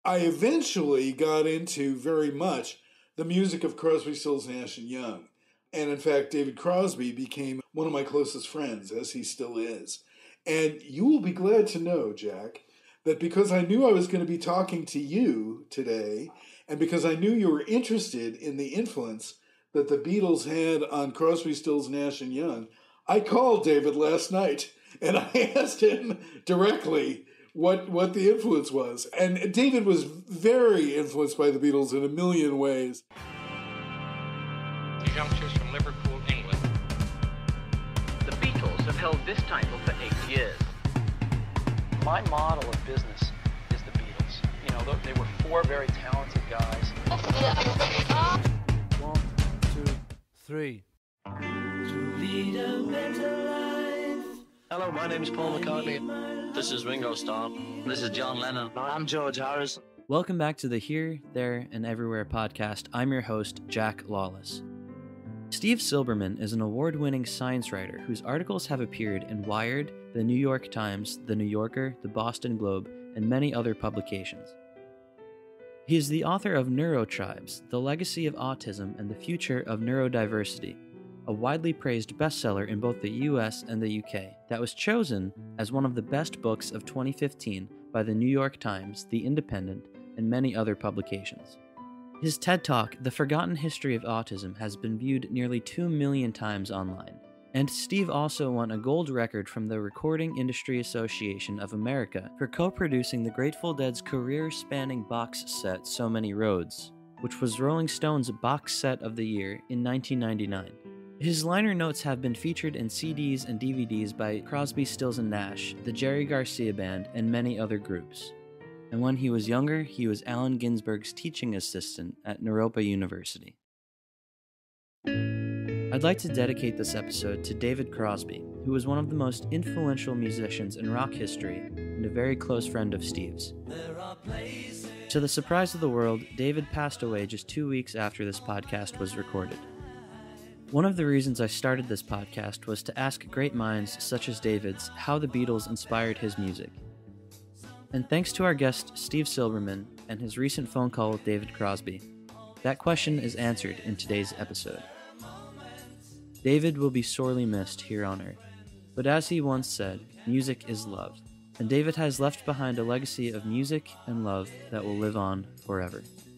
I eventually got into very much the music of Crosby, Stills, Nash and Young. And in fact, David Crosby became one of my closest friends, as he still is. And you will be glad to know, Jack, that because I knew I was going to be talking to you today, and because I knew you were interested in the influence that the Beatles had on Crosby, Stills, Nash and Young, I called David last night and I asked him directly what the influence was. And David was very influenced by the Beatles in a million ways. Youngsters from Liverpool, England. The Beatles have held this title for 8 years. My model of business is the Beatles. You know, they were four very talented guys. 1, 2, 3. To lead a better life. Hello, my name is Paul McCartney. This is Ringo Starr. This is John Lennon. I'm George Harris. Welcome back to the Here, There, and Everywhere podcast. I'm your host, Jack Lawless. Steve Silberman is an award-winning science writer whose articles have appeared in Wired, The New York Times, The New Yorker, The Boston Globe, and many other publications. He is the author of NeuroTribes, The Legacy of Autism and the Future of Neurodiversity, a widely praised bestseller in both the US and the UK that was chosen as one of the best books of 2015 by The New York Times, The Independent, and many other publications. His TED Talk, The Forgotten History of Autism, has been viewed nearly 2 million times online. And Steve also won a gold record from the Recording Industry Association of America for co-producing the Grateful Dead's career-spanning box set So Many Roads, which was Rolling Stone's box set of the year in 1999. His liner notes have been featured in CDs and DVDs by Crosby, Stills and Nash, the Jerry Garcia Band, and many other groups. And when he was younger, he was Allen Ginsberg's teaching assistant at Naropa University. I'd like to dedicate this episode to David Crosby, who was one of the most influential musicians in rock history and a very close friend of Steve's. To the surprise of the world, David passed away just 2 weeks after this podcast was recorded. One of the reasons I started this podcast was to ask great minds such as David's how the Beatles inspired his music. And thanks to our guest Steve Silberman and his recent phone call with David Crosby, that question is answered in today's episode. David will be sorely missed here on Earth, but as he once said, music is love, and David has left behind a legacy of music and love that will live on forever.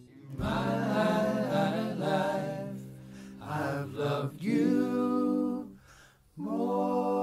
My life, I've loved you more.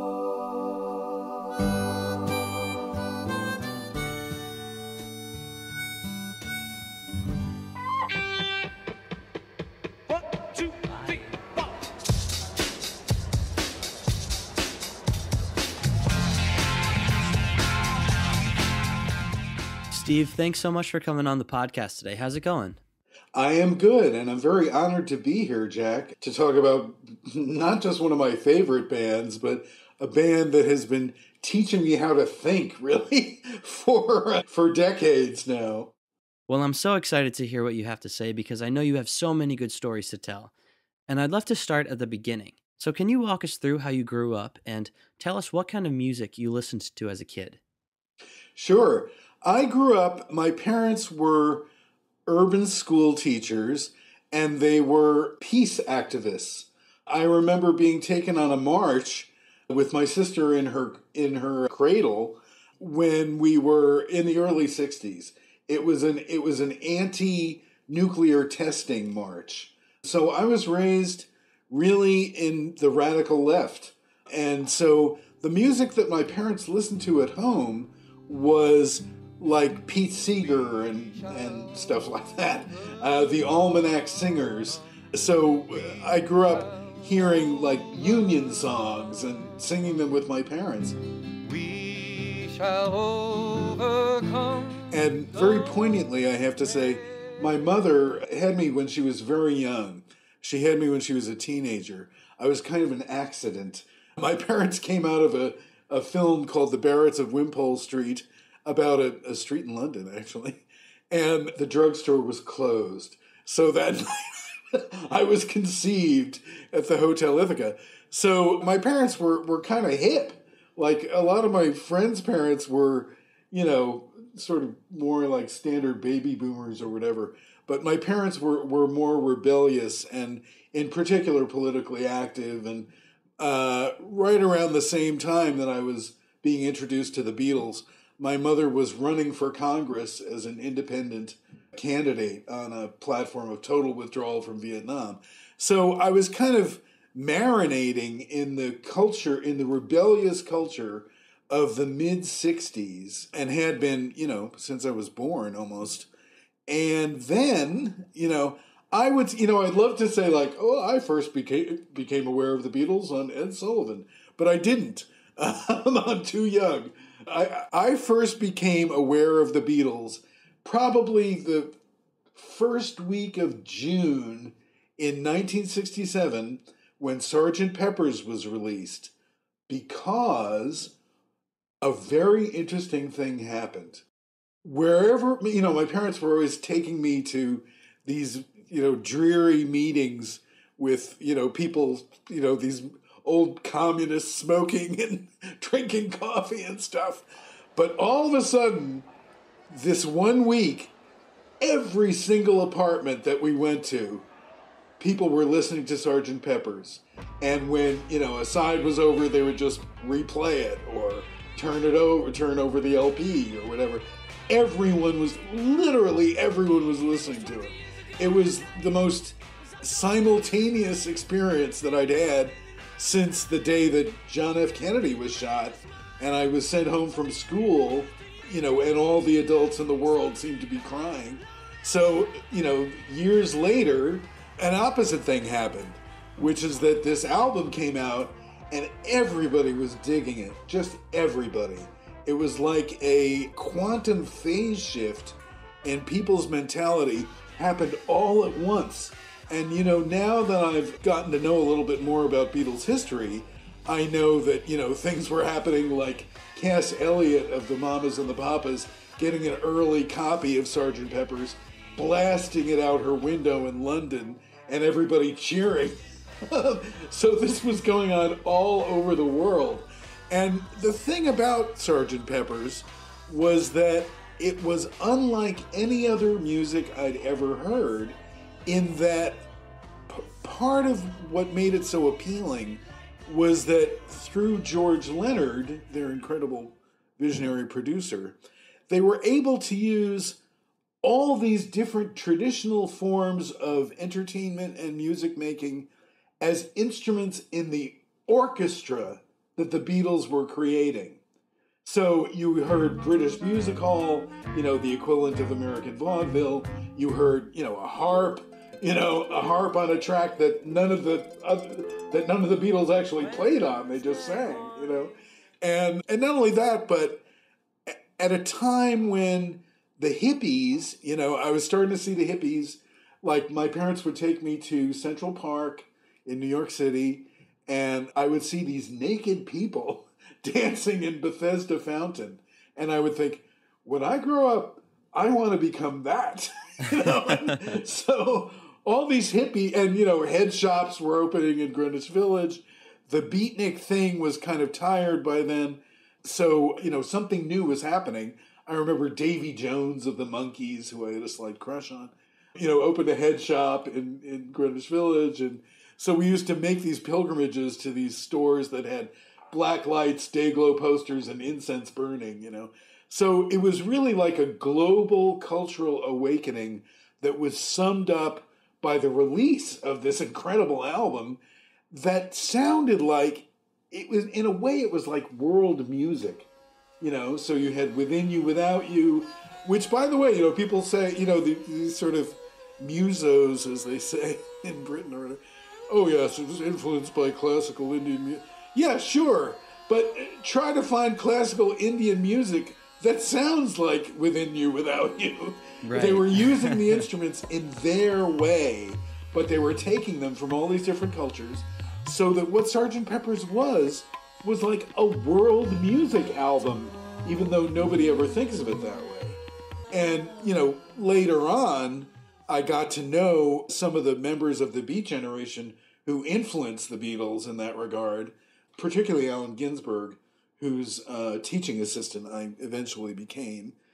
Steve, thanks so much for coming on the podcast today. How's it going? I am good, and I'm very honored to be here, Jack, to talk about not just one of my favorite bands, but a band that has been teaching me how to think, really, for decades now. Well, I'm so excited to hear what you have to say because I know you have so many good stories to tell. And I'd love to start at the beginning. So can you walk us through how you grew up and tell us what kind of music you listened to as a kid? Sure. I grew up, my parents were urban school teachers, and they were peace activists. I remember being taken on a march with my sister in her cradle when we were in the early 60s. It was an anti-nuclear testing march. So I was raised really in the radical left. And so the music that my parents listened to at home was like Pete Seeger and stuff like that, the Almanac Singers. So I grew up hearing like Union songs and singing them with my parents. We shall overcome. And very poignantly, I have to say, my mother had me when she was very young. She had me when she was a teenager. I was kind of an accident. My parents came out of a film called The Barretts of Wimpole Street, about a street in London, actually, and the drugstore was closed. So that night, I was conceived at the Hotel Ithaca. So my parents were kind of hip. Like, a lot of my friends' parents were, sort of more like standard baby boomers or whatever, but my parents were more rebellious and in particular politically active. And right around the same time that I was being introduced to the Beatles, my mother was running for Congress as an independent candidate on a platform of total withdrawal from Vietnam. So I was kind of marinating in the culture, in the rebellious culture of the mid-'60s, and had been, since I was born almost. And then, I would, I'd love to say like, I first became aware of the Beatles on Ed Sullivan, but I didn't. I'm too young. I first became aware of the Beatles probably the first week of June in 1967 when Sgt. Pepper's was released, because a very interesting thing happened. Wherever, my parents were always taking me to these, dreary meetings with, people, these old communists smoking and drinking coffee and stuff. But all of a sudden, this one week, every single apartment that we went to, people were listening to Sgt. Pepper's. And when, a side was over, they would just replay it or turn over the LP or whatever. Literally everyone was listening to it. It was the most simultaneous experience that I'd had since the day that John F. Kennedy was shot, and I was sent home from school, and all the adults in the world seemed to be crying. So, years later, an opposite thing happened, which is that this album came out and everybody was digging it, just everybody. It was like a quantum phase shift in people's mentality happened all at once. And, now that I've gotten to know a little bit more about Beatles history, I know that, things were happening like Cass Elliot of the Mamas and the Papas getting an early copy of Sgt. Pepper's, blasting it out her window in London, and everybody cheering. So this was going on all over the world. And the thing about Sgt. Pepper's was that it was unlike any other music I'd ever heard, in that part of what made it so appealing was that through George Leonard, their incredible visionary producer, they were able to use all these different traditional forms of entertainment and music making as instruments in the orchestra that the Beatles were creating. So you heard British music hall, the equivalent of American vaudeville. You heard, a harp, a harp on a track that none of the Beatles actually played on. They just sang, And not only that, but at a time when the hippies, I was starting to see the hippies, like my parents would take me to Central Park in New York City, and I would see these naked people dancing in Bethesda Fountain. And I would think, when I grow up, I want to become that. So all these hippie, and, head shops were opening in Greenwich Village. The beatnik thing was kind of tired by then. So, something new was happening. I remember Davy Jones of the Monkees, who I had a slight crush on, opened a head shop in Greenwich Village. And so we used to make these pilgrimages to these stores that had black lights, day-glow posters, and incense burning, So it was really like a global cultural awakening that was summed up by the release of this incredible album that sounded like, it was, in a way, it was like world music. So you had Within You, Without You, which, by the way, people say, these sort of musos, as they say in Britain, or, oh yes, it was influenced by classical Indian music. Yeah, sure, but try to find classical Indian music that sounds like Within You, Without You. Right. They were using the instruments in their way, but they were taking them from all these different cultures, so that what Sgt. Pepper's was like a world music album, even though nobody ever thinks of it that way. And, later on, I got to know some of the members of the Beat Generation who influenced the Beatles in that regard, particularly Allen Ginsberg, whose teaching assistant I eventually became.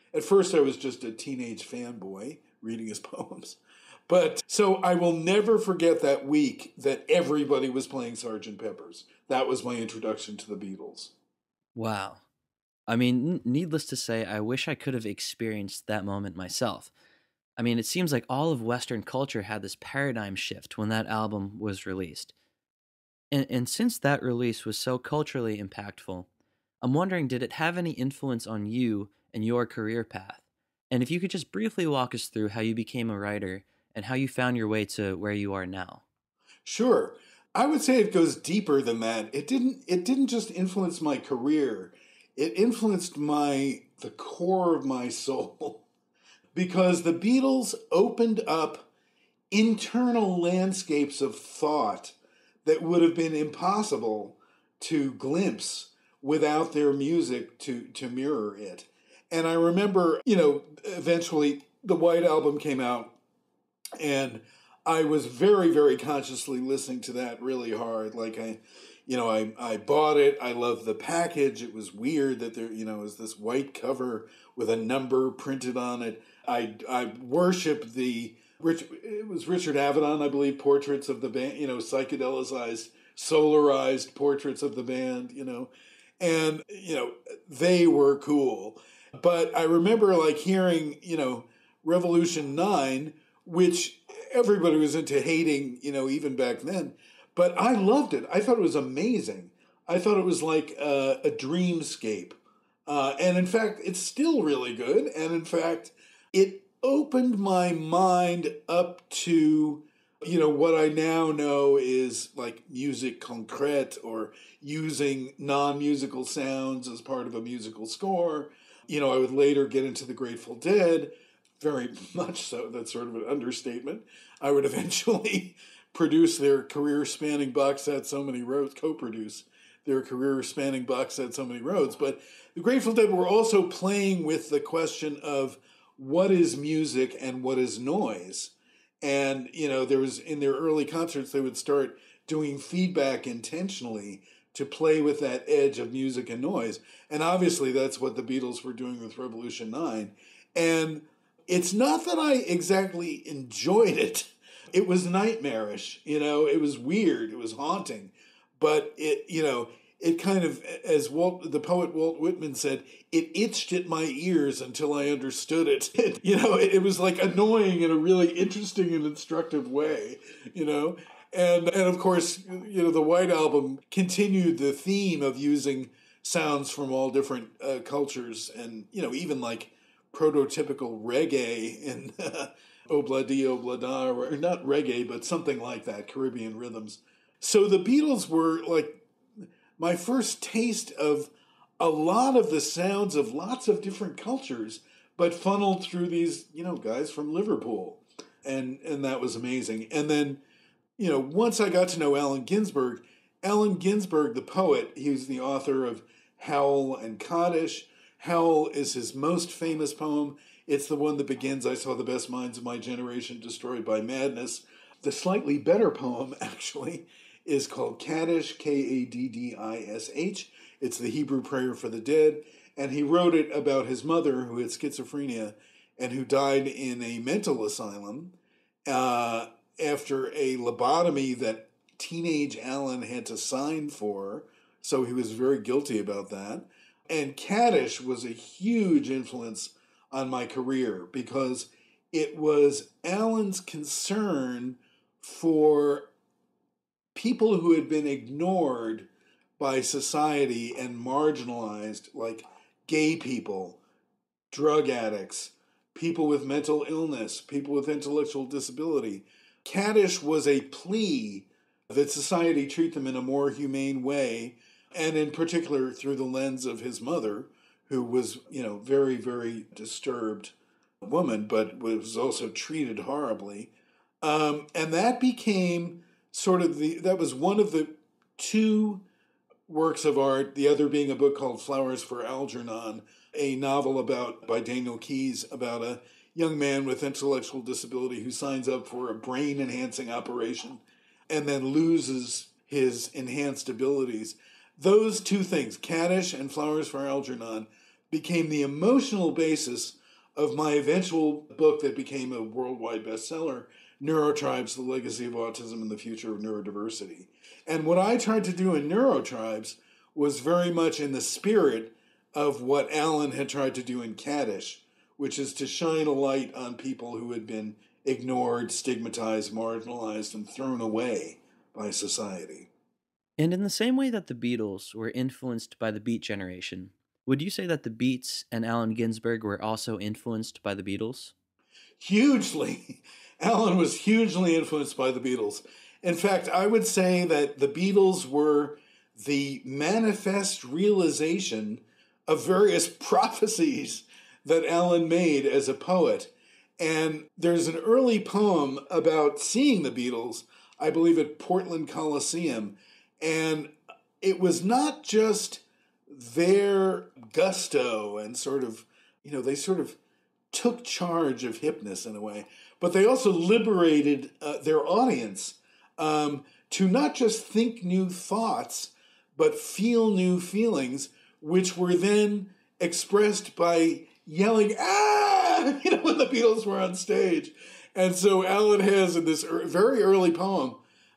At first I was just a teenage fanboy reading his poems. But so I will never forget that week that everybody was playing Sgt. Pepper's. That was my introduction to the Beatles. Wow. I mean, needless to say, I wish I could have experienced that moment myself. I mean, it seems like all of Western culture had this paradigm shift when that album was released. And since that release was so culturally impactful, I'm wondering, did it have any influence on you and your career path? And if you could just briefly walk us through how you became a writer and how you found your way to where you are now. Sure. I would say it goes deeper than that. It didn't just influence my career. It influenced the core of my soul. Because the Beatles opened up internal landscapes of thought that would have been impossible to glimpse without their music to mirror it. And I remember, eventually the White Album came out, and I was very, very consciously listening to that really hard. Like I bought it. I loved the package. It was weird that there, was this white cover with a number printed on it. I worshiped it was Richard Avedon, I believe, portraits of the band, psychedelicized, solarized portraits of the band, and, they were cool. But I remember hearing, Revolution 9, which everybody was into hating, even back then. But I loved it. I thought it was amazing. I thought it was like a dreamscape. And in fact, it's still really good. And in fact, it opened my mind up to, what I now know is like musique concrète, or using non-musical sounds as part of a musical score. I would later get into the Grateful Dead, very much so. That's sort of an understatement. I would eventually produce their career-spanning box set, So Many Roads, co-produce their career-spanning box set, So Many Roads. But the Grateful Dead were also playing with the question of what is music and what is noise. And, there was, in their early concerts, they would start doing feedback intentionally to play with that edge of music and noise. And obviously that's what the Beatles were doing with Revolution 9. And it's not that I exactly enjoyed it. It was nightmarish, it was weird, it was haunting. But it kind of, as the poet Walt Whitman said, it itched at my ears until I understood it. It was like annoying in a really interesting and instructive way, And of course, the White Album continued the theme of using sounds from all different cultures, and, even like prototypical reggae in Obladi Oblada, or not reggae, but something like that, Caribbean rhythms. So the Beatles were like my first taste of a lot of the sounds of lots of different cultures, but funneled through these, guys from Liverpool. And that was amazing. And then, once I got to know Allen Ginsberg, the poet, he was the author of Howl and Kaddish. Howl is his most famous poem. It's the one that begins, I saw the best minds of my generation destroyed by madness. The slightly better poem, actually, is called Kaddish, Kaddish. It's the Hebrew prayer for the dead. And he wrote it about his mother, who had schizophrenia and who died in a mental asylum after a lobotomy that teenage Allen had to sign for. So he was very guilty about that. And Kaddish was a huge influence on my career because it was Allen's concern for people who had been ignored by society and marginalized, like gay people, drug addicts, people with mental illness, people with intellectual disability. Kaddish was a plea that society treat them in a more humane way, and in particular through the lens of his mother, who was, very, very disturbed woman, but was also treated horribly. And that became that was one of the two works of art, the other being a book called Flowers for Algernon, a novel by Daniel Keyes about a young man with intellectual disability who signs up for a brain-enhancing operation and then loses his enhanced abilities. Those two things, Kaddish and Flowers for Algernon, became the emotional basis of my eventual book that became a worldwide bestseller, NeuroTribes, The Legacy of Autism and the Future of Neurodiversity. And what I tried to do in NeuroTribes was very much in the spirit of what Allen had tried to do in Kaddish, which is to shine a light on people who had been ignored, stigmatized, marginalized, and thrown away by society. And in the same way that the Beatles were influenced by the Beat generation, would you say that the Beats and Allen Ginsberg were also influenced by the Beatles? Hugely. Allen was hugely influenced by the Beatles. In fact, I would say that the Beatles were the manifest realization of various prophecies that Allen made as a poet. And there's an early poem about seeing the Beatles, I believe at Portland Coliseum. And it was not just their gusto and sort of, they sort of took charge of hipness in a way, but they also liberated their audience to not just think new thoughts, but feel new feelings, which were then expressed by yelling, "Ah!" When the Beatles were on stage. And so Allen has in this very early poem,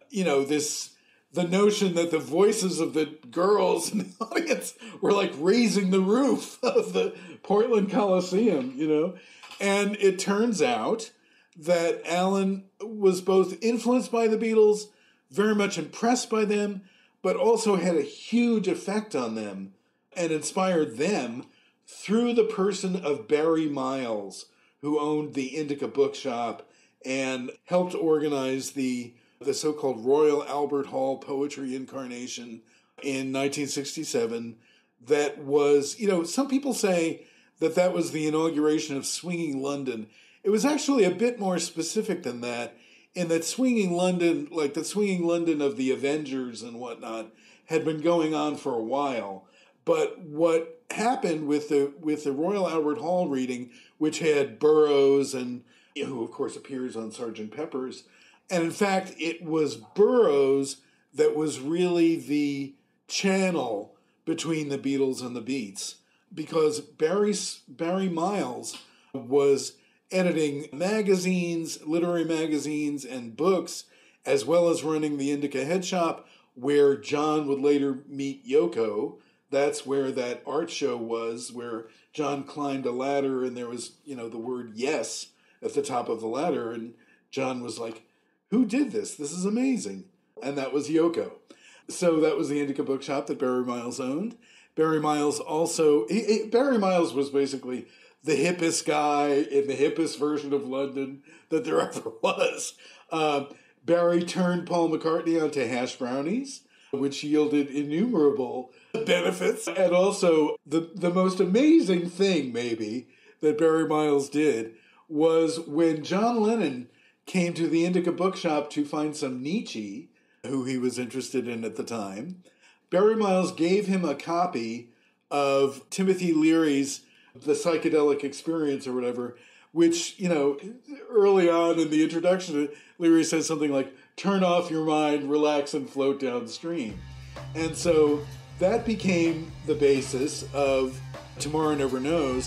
the notion that the voices of the girls in the audience were like raising the roof of the Portland Coliseum, And it turns out that Allen was both influenced by the Beatles, very much impressed by them, but also had a huge effect on them and inspired them through the person of Barry Miles, who owned the Indica Bookshop and helped organize the so-called Royal Albert Hall Poetry Incarnation in 1967. That was, some people say that was the inauguration of Swinging London. It was actually a bit more specific than that, in that Swinging London, like the Swinging London of the Avengers and whatnot, had been going on for a while. But what happened with the Royal Albert Hall reading, which had Burroughs and who of course appears on Sgt. Pepper's, and in fact it was Burroughs that was really the channel between the Beatles and the Beats, because Barry Miles was editing magazines, literary magazines and books, as well as running the Indica Head Shop, where John would later meet Yoko. That's where that art show was, where John climbed a ladder and there was, the word yes at the top of the ladder. And John was like, "Who did this? This is amazing." And that was Yoko. So that was the Indica Bookshop that Barry Miles owned. Barry Miles also, Barry Miles was basically the hippest guy in the hippest version of London that there ever was. Barry turned Paul McCartney onto hash brownies, which yielded innumerable benefits. And also, the most amazing thing, maybe, that Barry Miles did was when John Lennon came to the Indica Bookshop to find some Nietzsche, who he was interested in at the time, Barry Miles gave him a copy of Timothy Leary's The Psychedelic Experience or whatever, which, early on in the introduction, Leary says something like, "Turn off your mind, relax, and float downstream." And so that became the basis of Tomorrow Never Knows.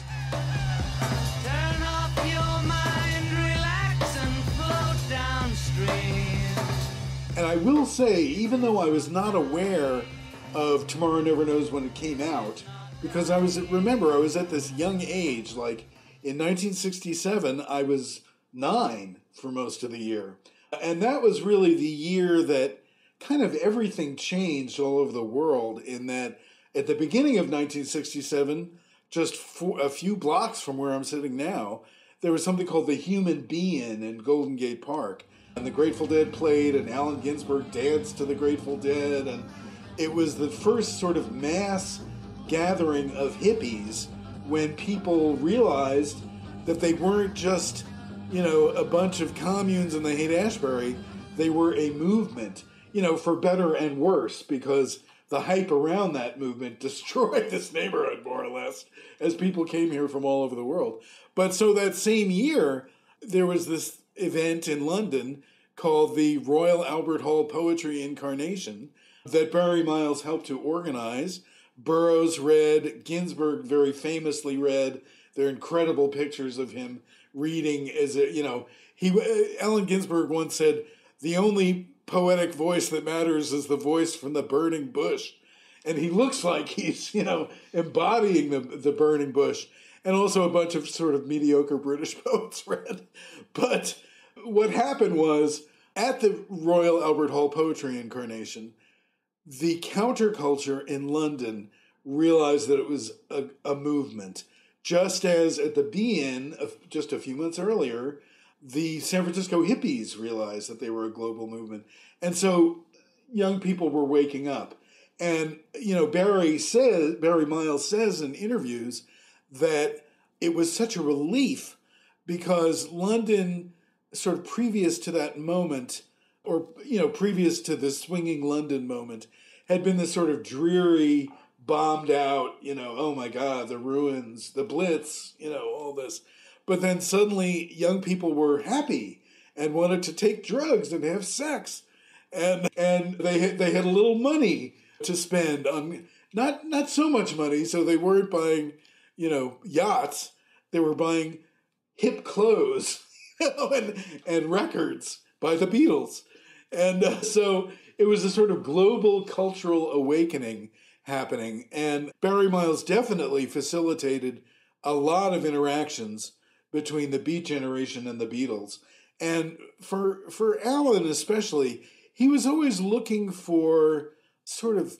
Turn off your mind, relax, and float downstream. And I will say, even though I was not aware of Tomorrow Never Knows when it came out, because I was at this young age, like in 1967, I was 9 for most of the year. And that was really the year that kind of everything changed all over the world, in that at the beginning of 1967, just a few blocks from where I'm sitting now, there was something called the Human Be-In in Golden Gate Park. And the Grateful Dead played, and Allen Ginsberg danced to the Grateful Dead. And it was the first sort of mass gathering of hippies when people realized that they weren't just, a bunch of communes in the Haight-Ashbury. They were a movement, for better and worse, because the hype around that movement destroyed this neighborhood, more or less, as people came here from all over the world. But so that same year, there was this event in London called the Royal Albert Hall Poetry Incarnation that Barry Miles helped to organize. Burroughs read, Ginsberg very famously read They're incredible pictures of him reading as a, Allen Ginsberg once said, the only poetic voice that matters is the voice from the burning bush. And he looks like he's, embodying the burning bush. And also a bunch of sort of mediocre British poets read. But what happened was, at the Royal Albert Hall Poetry Incarnation, the counterculture in London realized that it was a movement. Just as at the Be-In, just a few months earlier, the San Francisco hippies realized that they were a global movement. And so young people were waking up. And, Barry Miles says in interviews that it was such a relief because London, sort of previous to that moment, or, previous to the swinging London moment, had been this sort of dreary, bombed out, oh my God, the ruins, the Blitz, all this. But then suddenly young people were happy and wanted to take drugs and have sex. And they had a little money to spend on, not so much money, so they weren't buying, yachts. They were buying hip clothes, and records by the Beatles. And so it was a sort of global cultural awakening happening. And Barry Miles definitely facilitated a lot of interactions between the Beat Generation and the Beatles. And for Allen especially, he was always looking for sort of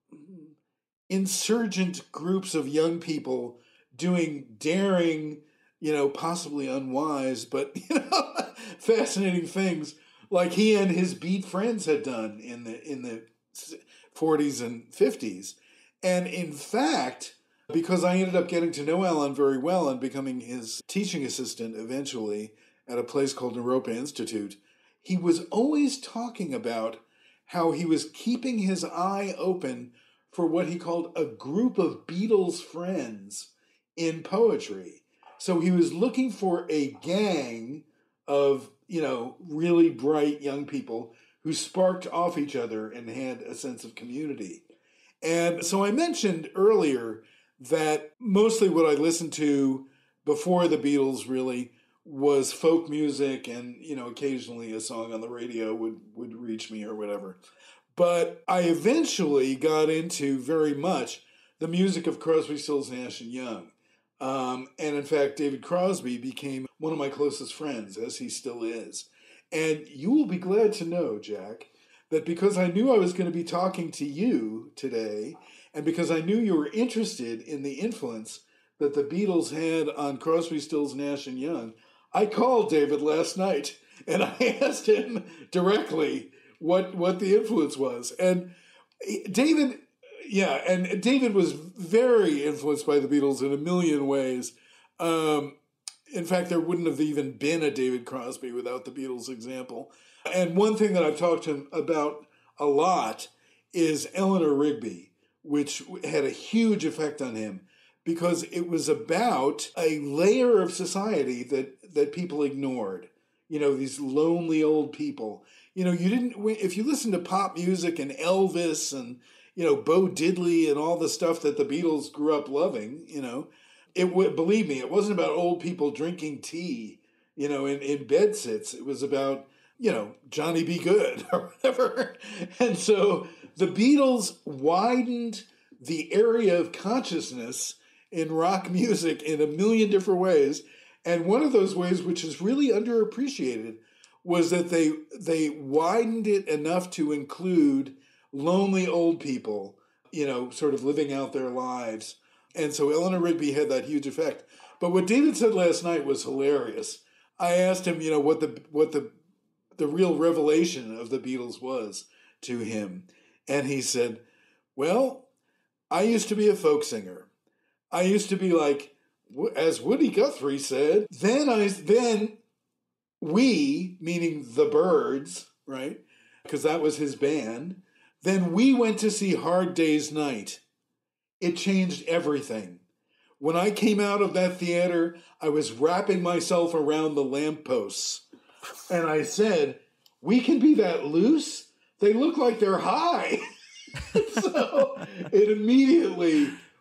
insurgent groups of young people doing daring, possibly unwise, but, fascinating things like he and his Beat friends had done in the 40s and 50s. And in fact, because I ended up getting to know Allen very well and becoming his teaching assistant eventually at a place called Naropa Institute, he was always talking about how he was keeping his eye open for what he called a group of Beatles friends in poetry. So he was looking for a gang of, really bright young people who sparked off each other and had a sense of community. And so I mentioned earlier that mostly what I listened to before the Beatles really was folk music, and, occasionally a song on the radio would reach me or whatever. But I eventually got into very much the music of Crosby, Stills, Nash, and Young. And in fact, David Crosby became one of my closest friends, as he still is. And you will be glad to know, Jack, that because I knew I was going to be talking to you today, and because I knew you were interested in the influence that the Beatles had on Crosby, Stills, Nash, and Young, I called David last night, and I asked him directly what the influence was. And David was very influenced by the Beatles in a million ways. In fact, there wouldn't have even been a David Crosby without the Beatles' example. And one thing that I've talked to him about a lot is Eleanor Rigby, which had a huge effect on him because it was about a layer of society that people ignored. These lonely old people. If you listen to pop music and Elvis and, Bo Diddley and all the stuff that the Beatles grew up loving, believe me, it wasn't about old people drinking tea, in bed sits. It was about, Johnny Be Good or whatever. And so the Beatles widened the area of consciousness in rock music in a million different ways. And one of those ways, which is really underappreciated, was that they widened it enough to include lonely old people, sort of living out their lives. And so Eleanor Rigby had that huge effect. But what David said last night was hilarious. I asked him, what the real revelation of the Beatles was to him. And he said, well, I used to be a folk singer. I used to be like, as Woody Guthrie said, then we, meaning the Byrds, right? Because that was his band. Then we went to see Hard Day's Night. It changed everything. When I came out of that theater, I was wrapping myself around the lampposts. And I said, we can be that loose? They look like they're high. So it immediately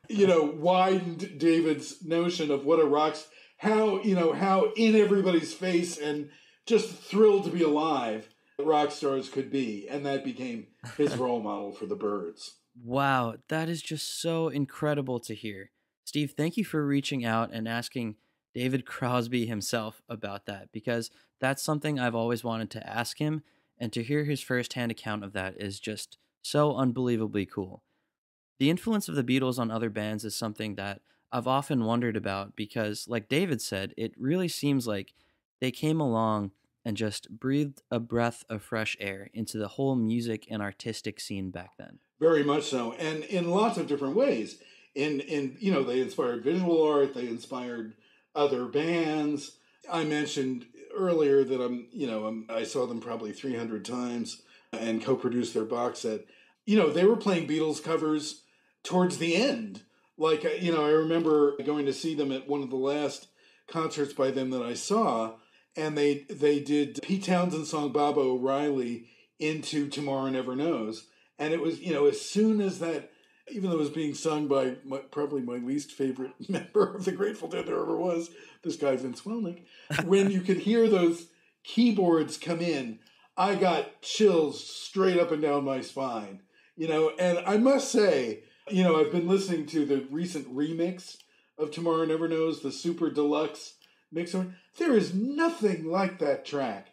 widened David's notion of what a how in everybody's face and just thrilled to be alive rock stars could be. And that became his role model for the Byrds. Wow, that is just so incredible to hear. Steve, thank you for reaching out and asking David Crosby himself about that, because that's something I've always wanted to ask him, and to hear his firsthand account of that is just so unbelievably cool. The influence of the Beatles on other bands is something that I've often wondered about because, like David said, it really seems like they came along and just breathed a breath of fresh air into the whole music and artistic scene back then. Very much so, and in lots of different ways. In they inspired visual art, they inspired other bands. I mentioned earlier that I saw them probably 300 times and co-produced their box set. They were playing Beatles covers towards the end. Like, I remember going to see them at one of the last concerts by them that I saw, and they did Pete Townshend's song Bob O'Reilly into Tomorrow Never Knows. And it was, as soon as that, even though it was being sung by probably my least favorite member of the Grateful Dead there ever was, this guy Vince Welnick, when you could hear those keyboards come in, I got chills straight up and down my spine. And I must say, I've been listening to the recent remix of Tomorrow Never Knows, the super deluxe mix. There is nothing like that track.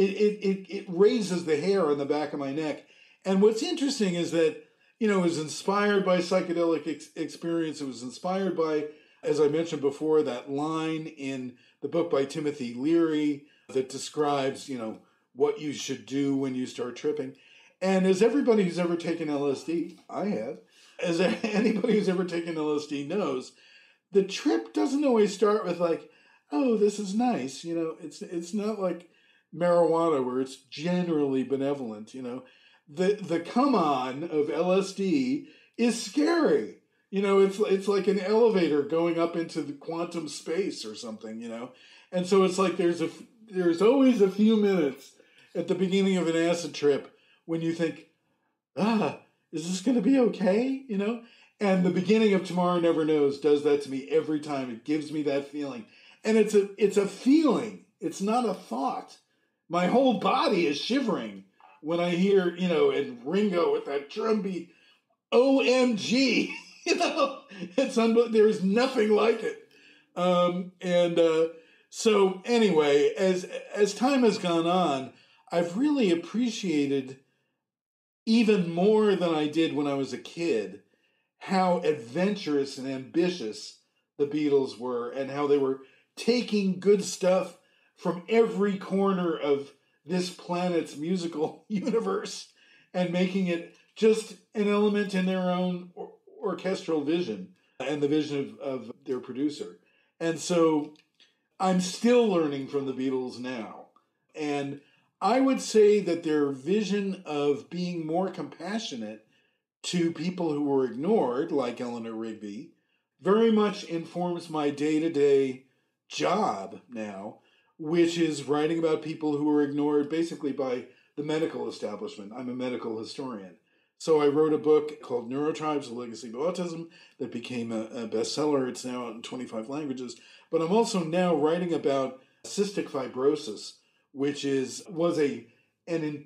It raises the hair on the back of my neck. And what's interesting is that, it was inspired by psychedelic experience. It was inspired by, as I mentioned before, that line in the book by Timothy Leary that describes, what you should do when you start tripping. And as everybody who's ever taken LSD, I have, as anybody who's ever taken LSD knows, the trip doesn't always start with like, oh, this is nice. It's not like marijuana where it's generally benevolent. The come on of LSD is scary. It's like an elevator going up into the quantum space or something. And so it's like there's always a few minutes at the beginning of an acid trip when you think, is this going to be okay? And the beginning of Tomorrow Never Knows does that to me every time. It gives me that feeling. And it's a feeling. It's not a thought. My whole body is shivering when I hear, and Ringo with that drum beat. OMG! There's nothing like it. So anyway, as time has gone on, I've really appreciated even more than I did when I was a kid how adventurous and ambitious the Beatles were and how they were taking good stuff from every corner of this planet's musical universe and making it just an element in their own orchestral vision and the vision of their producer. And so I'm still learning from the Beatles now. And I would say that their vision of being more compassionate to people who were ignored, like Eleanor Rigby, very much informs my day-to-day job now, which is writing about people who were ignored basically by the medical establishment. I'm a medical historian. So I wrote a book called NeuroTribes, Legacy of Autism, that became a bestseller. It's now out in 25 languages. But I'm also now writing about cystic fibrosis, which was an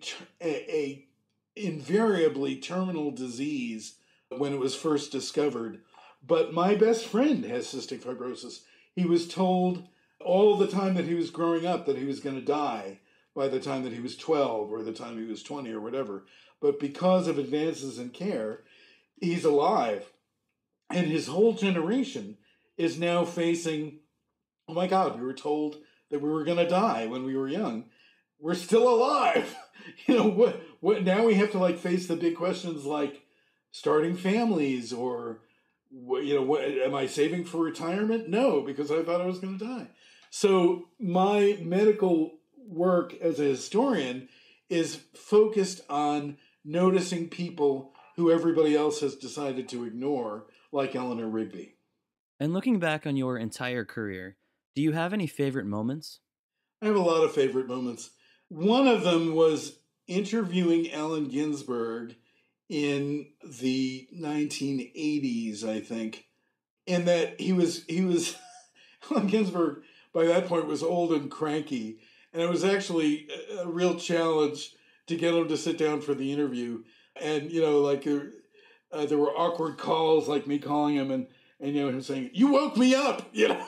invariably terminal disease when it was first discovered. But my best friend has cystic fibrosis. He was told all the time that he was growing up that he was going to die by the time that he was 12 or the time he was 20 or whatever. But because of advances in care, he's alive. And his whole generation is now facing, oh my God, we were told that we were going to die when we were young. We're still alive. What now we have to face the big questions like starting families or, am I saving for retirement? No, because I thought I was going to die. So my medical work as a historian is focused on noticing people who everybody else has decided to ignore, like Eleanor Rigby. And looking back on your entire career, do you have any favorite moments? I have a lot of favorite moments. One of them was interviewing Allen Ginsberg in the 1980s, I think, in that he was Allen Ginsberg by that point was old and cranky, and it was actually a real challenge to get him to sit down for the interview. And like there were awkward calls, like me calling him and him saying, "You woke me up,"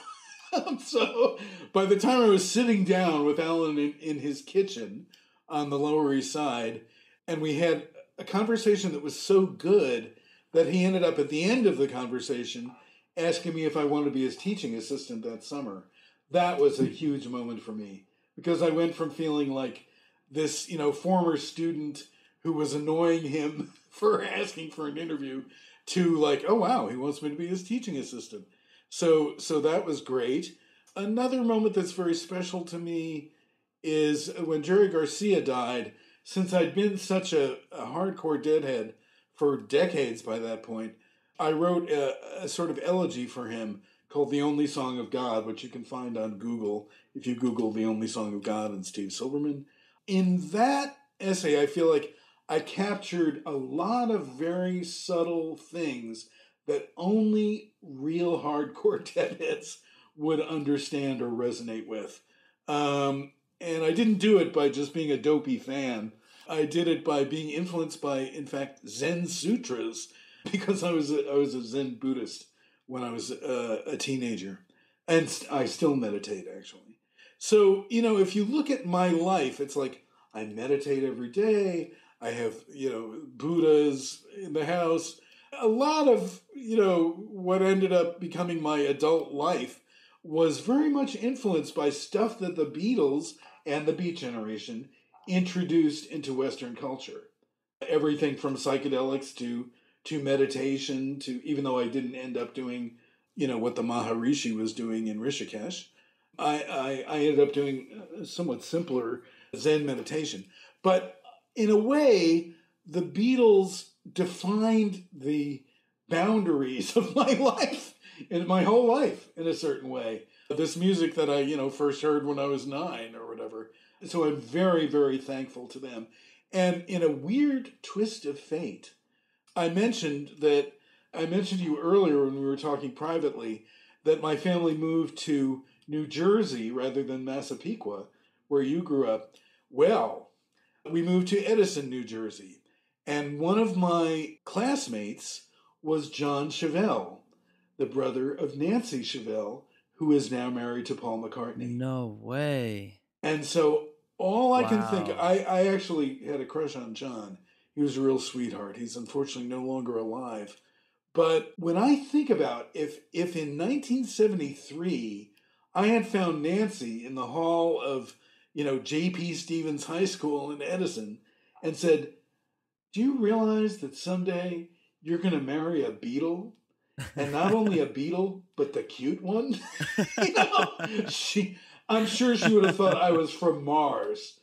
So by the time I was sitting down with Alan in his kitchen on the Lower East Side, and we had a conversation that was so good that he ended up at the end of the conversation asking me if I wanted to be his teaching assistant that summer. That was a huge moment for me, because I went from feeling like this, former student who was annoying him for asking for an interview to like, oh wow, he wants me to be his teaching assistant. So that was great. Another moment that's very special to me is when Jerry Garcia died. Since I'd been such a hardcore Deadhead for decades by that point, I wrote a sort of elegy for him called The Only Song of God, which you can find on Google if you Google The Only Song of God and Steve Silberman. In that essay, I feel like I captured a lot of very subtle things that only real hardcore Deadheads would understand or resonate with. And I didn't do it by just being a dopey fan. I did it by being influenced by, in fact, Zen sutras, because I was a Zen Buddhist when I was a teenager. And I still meditate, actually. So, if you look at my life, it's like I meditate every day. I have, Buddhas in the house. A lot of, what ended up becoming my adult life was very much influenced by stuff that the Beatles and the Beat Generation introduced into Western culture. Everything from psychedelics to meditation, to, even though I didn't end up doing, what the Maharishi was doing in Rishikesh, I ended up doing somewhat simpler Zen meditation. But in a way, the Beatles defined the boundaries of my life, and my whole life in a certain way. This music that I, first heard when I was 9 or whatever. So I'm very, very thankful to them. And in a weird twist of fate, I mentioned to you earlier when we were talking privately that my family moved to New Jersey rather than Massapequa, where you grew up. Well, we moved to Edison, New Jersey. And one of my classmates was John Chevelle, the brother of Nancy Chevelle, who is now married to Paul McCartney. No way. And so all I can think, I actually had a crush on John. He was a real sweetheart. He's unfortunately no longer alive. But when I think about if in 1973 I had found Nancy in the hall of, J.P. Stevens High School in Edison and said, "Do you realize that someday you're going to marry a Beatle? And not only a Beatle, but the cute one?" I'm sure she would have thought I was from Mars,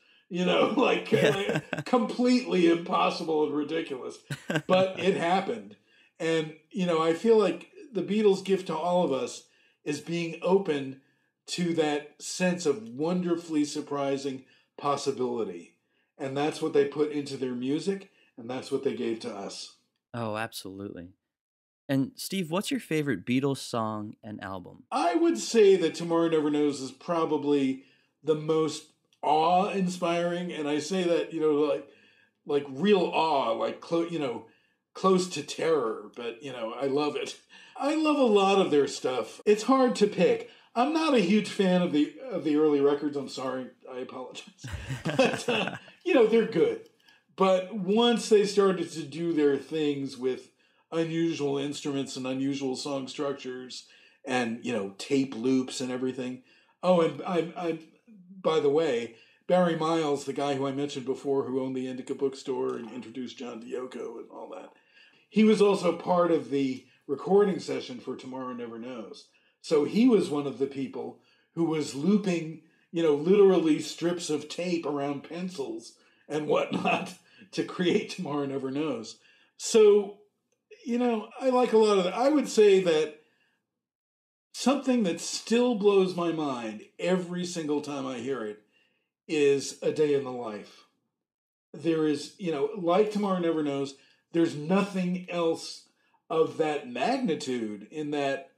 completely impossible and ridiculous. But it happened. And, I feel like the Beatles' gift to all of us is being open to that sense of wonderfully surprising possibility. And that's what they put into their music, and that's what they gave to us. Oh, absolutely. And Steve, what's your favorite Beatles song and album? I would say that Tomorrow Never Knows is probably the most awe-inspiring, and I say that, like real awe, like close to terror, but I love it. I love a lot of their stuff. It's hard to pick. I'm not a huge fan of the early records. I'm sorry, I apologize. But they're good. But once they started to do their things with unusual instruments and unusual song structures and, tape loops and everything. Oh, and I by the way, Barry Miles, the guy who I mentioned before, who owned the Indica bookstore and introduced John Dioco and all that, he was also part of the recording session for Tomorrow Never Knows. So he was one of the people who was looping, literally strips of tape around pencils and whatnot to create Tomorrow Never Knows. So, I like a lot of that. I would say that something that still blows my mind every single time I hear it is A Day in the Life. There is, like Tomorrow Never Knows, there's nothing else of that magnitude in that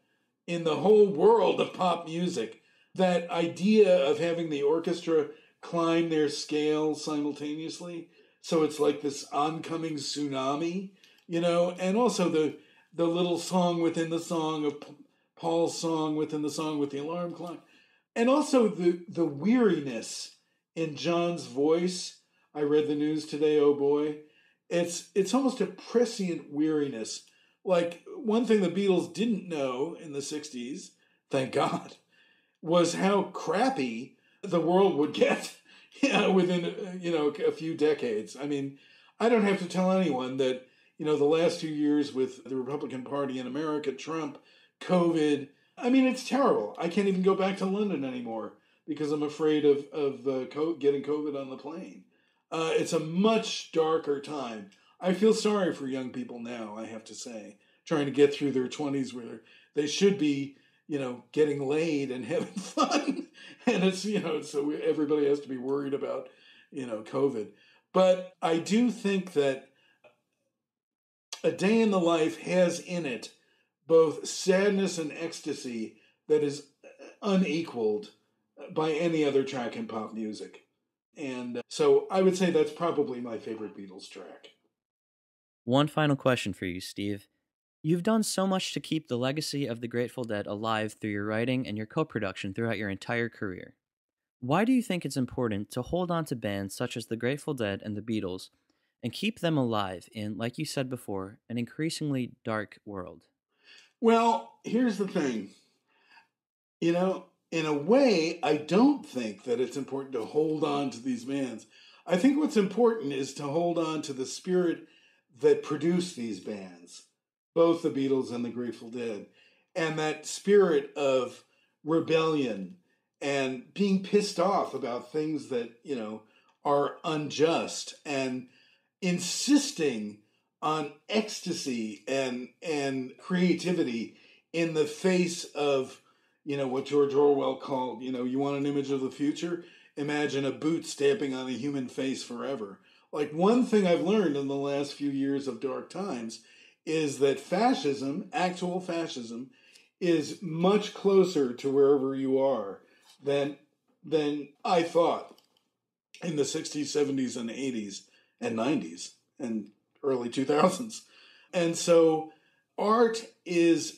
in the whole world of pop music. That idea of having the orchestra climb their scale simultaneously, so it's like this oncoming tsunami, and also the little song within the song of Paul's song within the song with the alarm clock, and also the weariness in John's voice. I read the news today, oh boy. It's almost a prescient weariness. Like, one thing the Beatles didn't know in the 60s, thank God, was how crappy the world would get within, a few decades. I mean, I don't have to tell anyone that, the last few years with the Republican Party in America, Trump, COVID, I mean, it's terrible. I can't even go back to London anymore because I'm afraid of getting COVID on the plane. It's a much darker time. I feel sorry for young people now, I have to say, trying to get through their 20s where they should be, getting laid and having fun. And it's, so everybody has to be worried about, COVID. But I do think that A Day in the Life has in it both sadness and ecstasy that is unequaled by any other track in pop music. And so I would say that's probably my favorite Beatles track. One final question for you, Steve. You've done so much to keep the legacy of the Grateful Dead alive through your writing and your co-production throughout your entire career. Why do you think it's important to hold on to bands such as the Grateful Dead and the Beatles and keep them alive in, like you said before, an increasingly dark world? Well, here's the thing. In a way, I don't think that it's important to hold on to these bands. I think what's important is to hold on to the spirit that produced these bands, both the Beatles and the Grateful Dead, and that spirit of rebellion and being pissed off about things that, are unjust, and insisting on ecstasy and creativity in the face of, what George Orwell called, you want an image of the future? Imagine a boot stamping on a human face forever. Like, one thing I've learned in the last few years of dark times is that fascism, actual fascism, is much closer to wherever you are than I thought in the 60s, 70s, and 80s, and 90s, and early 2000s. And so art is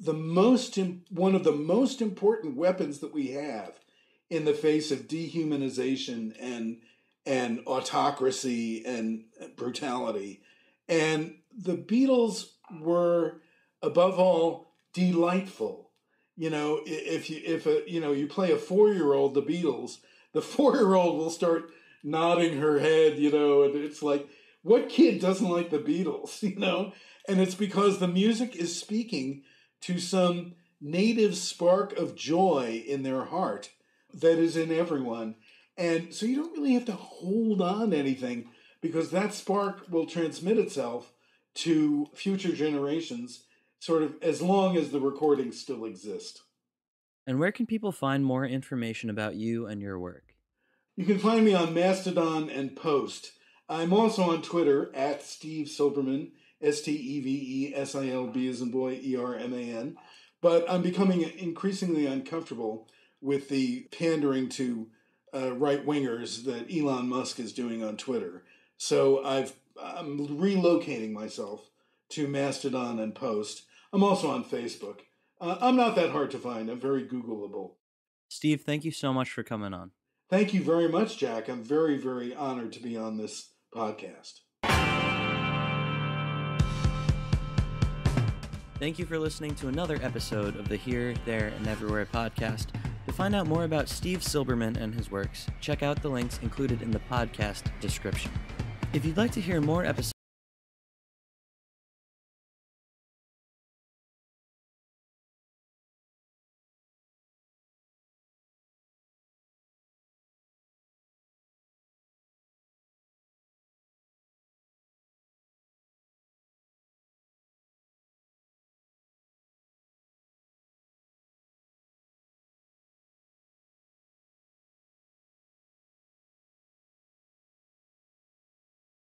one of the most important weapons that we have in the face of dehumanization and autocracy and brutality. And the Beatles were, above all, delightful. If you play a 4-year-old the Beatles, the 4-year-old will start nodding her head, and it's like, what kid doesn't like the Beatles, And it's because the music is speaking to some native spark of joy in their heart that is in everyone. And so you don't really have to hold on to anything, because that spark will transmit itself to future generations, sort of as long as the recordings still exist. And where can people find more information about you and your work? You can find me on Mastodon and Post. I'm also on Twitter at Steve Silberman, SteveSilb as in boy, ERMAN. But I'm becoming increasingly uncomfortable with the pandering to right-wingers that Elon Musk is doing on Twitter. So I'm relocating myself to Mastodon and Post. I'm also on Facebook. I'm not that hard to find. I'm very Googleable. Steve, thank you so much for coming on. Thank you very much, Jack. I'm very, very honored to be on this podcast. Thank you for listening to another episode of the Here, There, and Everywhere podcast. To find out more about Steve Silberman and his works, check out the links included in the podcast description. If you'd like to hear more episodes